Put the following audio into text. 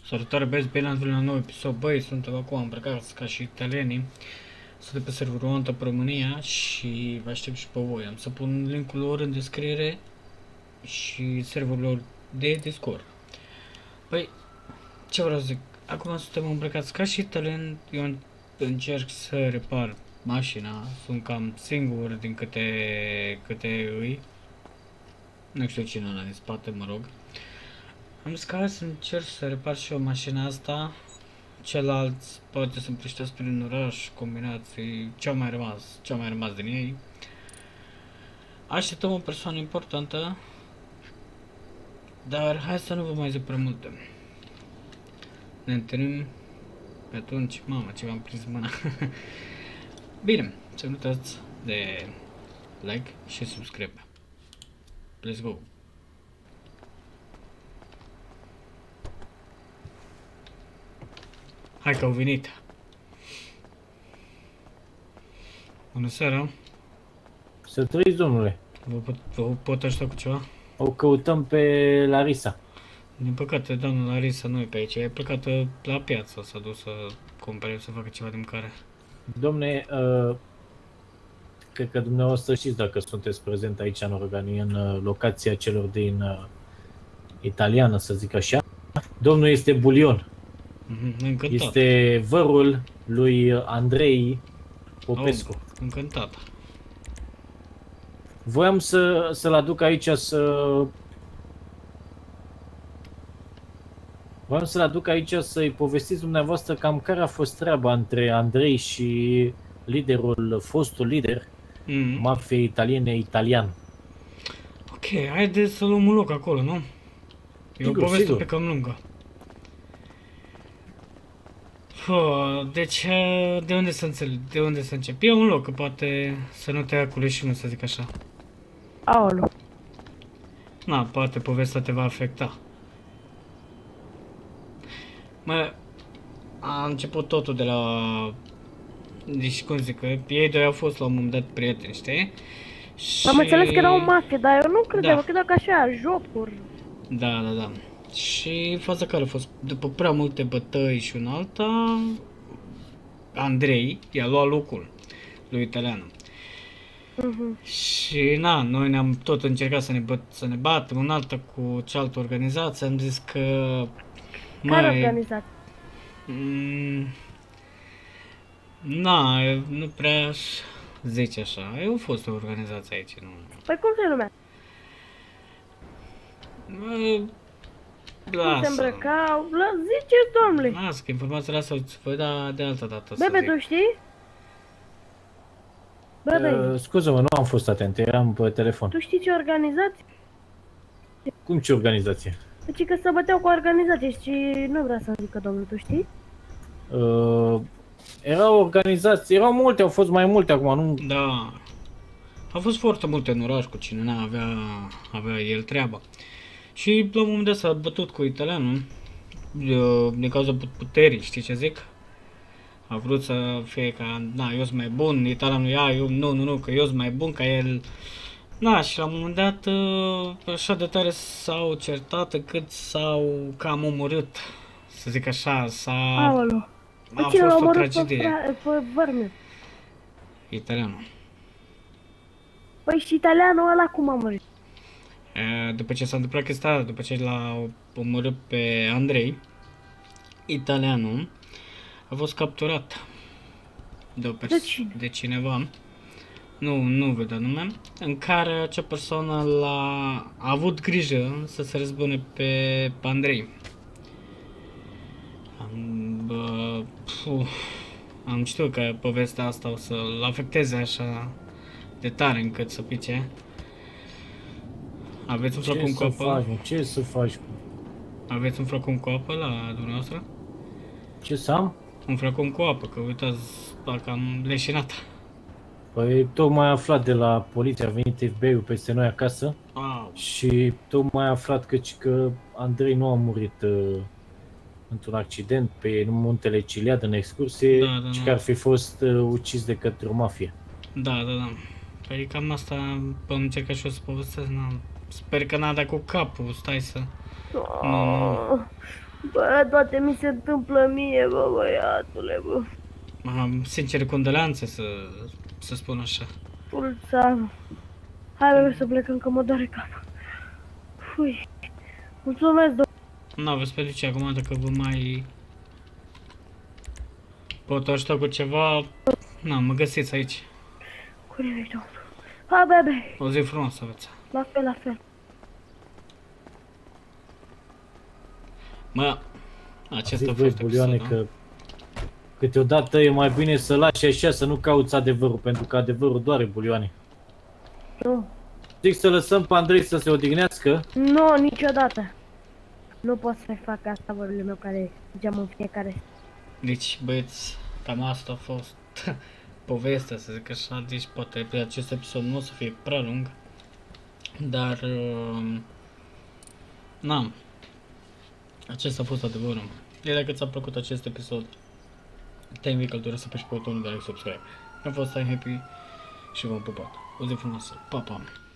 Salutare băieți, bine ați venit la un nou episod. Băi, suntem acum îmbrăcați ca și italienii. Suntem pe serverul OneTap România și vă aștept și pe voi. Am să pun linkul lor în descriere și serverul lor de Discord. Băi, ce vreau să zic? Acum suntem îmbrăcați ca și italieni. Eu încerc să repar mașina. Sunt cam singur din câte îi. Nu știu cine ăla din spate, mă rog. Am zis că hai să încerc să repar și eu mașina asta. Ceilalți poate să împrăștească prin oraș, combinații, ce-au mai rămas din ei. Așteptăm o persoană importantă, dar hai să nu vă mai zic prea multe. Ne întâlnim pe atunci. Mamă, ce v-am prins mâna. Bine, să nu uitați de like și subscribe. Let's go! Hai că au venit. Bună seara. Să trăiți, domnule. Vă pot ajuta cu ceva? O căutăm pe Larisa. Din păcate, doamna Larisa nu e pe aici. E plecată la piață, s-a dus să cumpere, să facă ceva de mâncare. Domne, cred că dumneavoastră știți dacă sunteți prezent aici în locația celor din italiană, să zic așa. Domnul este Bulion. Încântat. Este vărul lui Andrei Popescu. Încântat. Voiam să-l aduc aici să-i povestiți dumneavoastră cam care a fost treaba între Andrei și fostul lider mafiei italiene italian. Ok, haideți să luăm un loc acolo, nu? E o poveste pe cam lungă. Deci, de unde să încep? E un loc, că poate să nu te ia cu leșinul, să zic așa. Aoleu. Na, poate povestea te va afecta. A început totul de la... Deci, cum zic, că ei doi au fost la un moment dat prieteni, știi? Și... Am înțeles că era o mafie, dar eu nu credeam, că credeam că așa, jocuri. Da. Și faza care a fost, după prea multe bătăi și un alta, Andrei i-a luat locul lui italian. Și na, noi ne-am tot încercat să ne batem un alta cu cealaltă organizație, am zis că... Care organizație? Na, nu prea aș zice așa, eu fost o organizație aici, nu... Păi cum se numea? Cum se îmbrăcau? Ziceți, domnule! Lasă, că informațiile astea îți voi da de altă dată. Bebe, tu știi? Scuză-mă, nu am fost atent, eram pe telefon. Tu știi ce organizație? Cum ce organizație? Deci că se băteau cu organizație și nu vrea să zică, domnul, tu știi? Erau organizații, erau multe, au fost mai multe acum, nu... Da. Au fost foarte multe în oraș cu cine avea el treaba. Și la un moment dat s-a bătut cu italianul din cauza puterii, știi ce zic? A vrut să fie ca, na, eu sunt mai bun, italianul nu, că eu sunt mai bun ca el. Na, și la un moment dat așa de tare s-au certat încât s-au cam omorât, să zic așa, Aoleu. A fost o tragedie. Pe vărme. Italianul. Păi și italianul ăla cum a murit? După ce s-a întâmplat chestia asta, după ce l-a omorât pe Andrei, italianul a fost capturat de cineva, nu vedea nume, în care acea persoană a avut grijă să se răzbune pe Andrei. Am știut că povestea asta o să-l afecteze așa de tare încât să pice. Aveți un flacon cu apă? Ce să faci? Aveți un flacon cu apă la dumneavoastră? Ce să am? Un flacon cu apă, că uitați, dacă am leșinat. Păi tocmai aflat de la poliție, a venit FBI-ul peste noi acasă. Și tocmai aflat că Andrei nu a murit într-un accident pe muntele Ciliad în excursie, ci că ar fi fost ucis de către o mafie. Da. Păi cam asta am încercat și eu să povestesc, Sper că n-a dat cu capul, stai să... Bă, toate mi se întâmplă mie, bă, băiatule, bă. Am sincere condoleanțe să spun așa. Tulța. Hai, bă, să plecăm, că mă doare capul. Ui. Mulțumesc, Nu aveți pe ce acum dacă vă mai pot ajuta cu ceva. Na, mă găsiți aici. cu nimic, domnul. Hai, bebe. O zi frumoasă aveți. La fel, la fel. Mă, acesta a Zic, fost Bulioane, episodul. că câteodată e mai bine să lași așa, să nu cauți adevărul, pentru că adevărul doare, Bulioane. Nu. Zic să lăsăm pe Andrei să se odihnească. Nu, niciodată. Nu pot să-i fac asta, vorbele meu, care geam în fiecare. Deci, băieți, cam asta a fost povestea, să zic așa. Deci, poate pe acest episod nu o să fie prea lung. Dar, n-am. Acesta a fost adevărul. Iar dacă ți-a plăcut acest episod, te invit căldură să pești pe butonul de like, subscribe. Am fost Happy și v-am pupat. O zi frumoasă. Pa, pa!